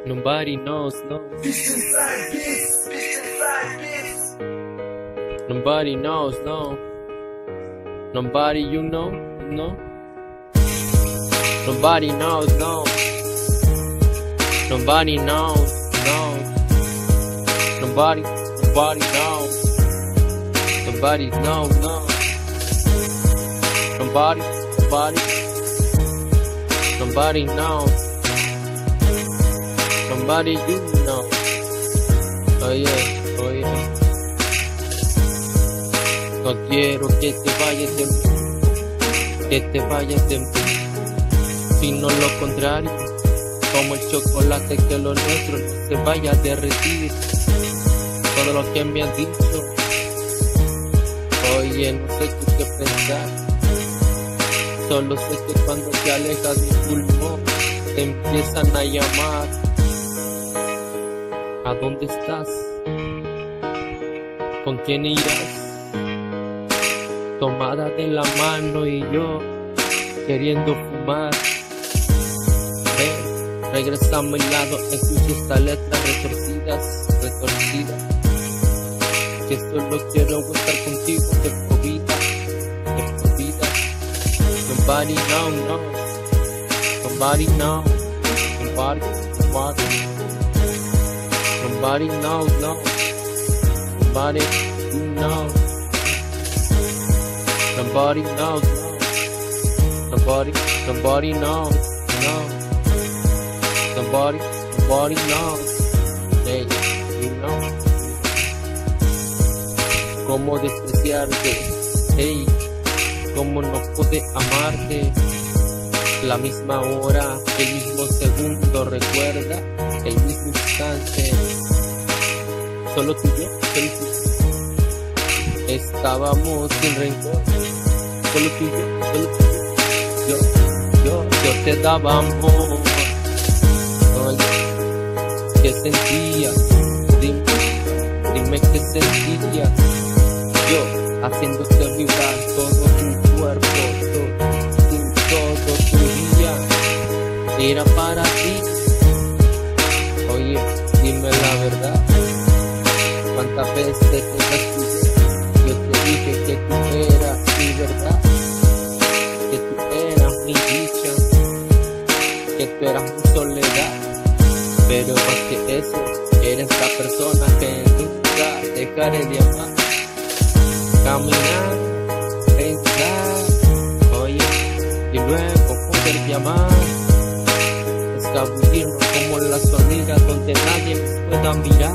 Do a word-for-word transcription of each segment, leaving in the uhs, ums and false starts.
Nobody knows, no. Nobody knows, no. Nobody you know, no. Nobody knows, no. Nobody knows, no. Nobody, nobody knows. Nobody knows, no. Nobody, nobody. Nobody knows. Somebody you know. Oh yeah, oh yeah. No quiero que te vayas de mí, que te vayas de mí, sino lo contrario, como el chocolate, que lo nuestro no se vaya a derretir. Todo lo que me han dicho, oye, no sé tú qué pensar. Solo sé que cuando te alejas mi pulmón, te empiezan a llamar. ¿A dónde estás? ¿Con quién irás? Tomada de la mano y yo queriendo fumar. Ven, regresa a mi lado, escucha esta letra retorcidas, retorcidas. Que solo quiero estar contigo de por vida, de por vida. Nobody knows, no. Nobody knows, nobody, nobody. Nobody knows, no. Nobody you know. Nobody knows, no. Nobody, nobody knows, no. Nobody, nobody knows. Hey, you know. Cómo despreciarte, hey. Cómo no pude amarte. La misma hora, el mismo segundo, recuerda, el mismo instante. Solo tú y yo, solo tú y yo. Estábamos sin rencor. Solo tú y yo, solo tú y yo. Yo, yo, yo te daba amor. Oye, ¿qué sentías? Dime, dime qué sentías. Yo, haciéndote vibrar todo tu cuerpo, todo, tu, todo tu día. Era para ti. Oye, dime la verdad. ¿Cuántas veces te descuidé? Yo te dije que tú eras mi verdad, que tú eras mi dicha, que tú eras mi soledad. Pero más que eso, eres la persona que nunca dejaré de amar. Caminar, pensar, oye, y luego poder llamar. Escabullirnos como las hormigas donde nadie nos pueda mirar.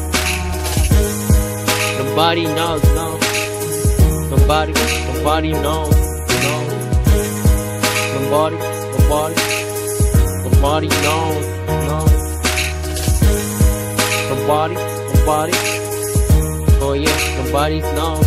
Nobody knows, no. Nobody, nobody knows, no. Nobody, nobody, nobody knows, no. Nobody, nobody, oh yeah, nobody knows.